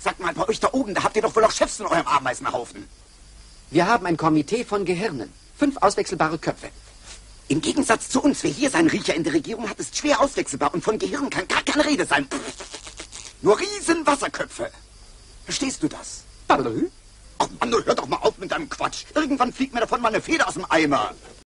Sag mal, bei euch da oben, da habt ihr doch wohl auch Chefs in eurem Ameisenhaufen. Wir haben ein Komitee von Gehirnen. 5 auswechselbare Köpfe. Im Gegensatz zu uns, wer hier seinen Riecher in der Regierung hat, ist schwer auswechselbar und von Gehirn kann gar keine Rede sein. Nur riesen Wasserköpfe. Verstehst du das? Ach Mann, hör doch mal auf mit deinem Quatsch. Irgendwann fliegt mir davon mal eine Feder aus dem Eimer.